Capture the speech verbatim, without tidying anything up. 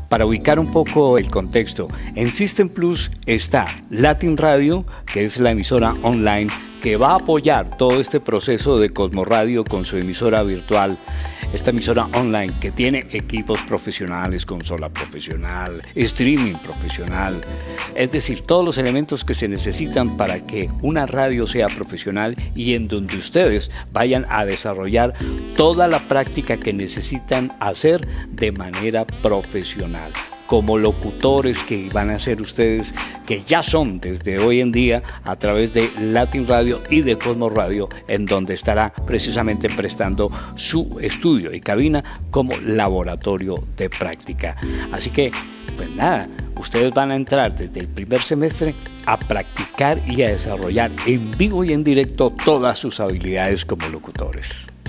Para ubicar un poco el contexto, en System Plus está Latin Radio, que es la emisora online que va a apoyar todo este proceso de Cosmo Radio con su emisora virtual. Esta emisora online que tiene equipos profesionales, consola profesional, streaming profesional, es decir, todos los elementos que se necesitan para que una radio sea profesional y en donde ustedes vayan a desarrollar toda la práctica que necesitan hacer de manera profesional, como locutores que van a ser ustedes, que ya son desde hoy en día a través de Latin Radio y de Cosmo Radio, en donde estará precisamente prestando su estudio y cabina como laboratorio de práctica. Así que, pues nada, ustedes van a entrar desde el primer semestre a practicar y a desarrollar en vivo y en directo todas sus habilidades como locutores.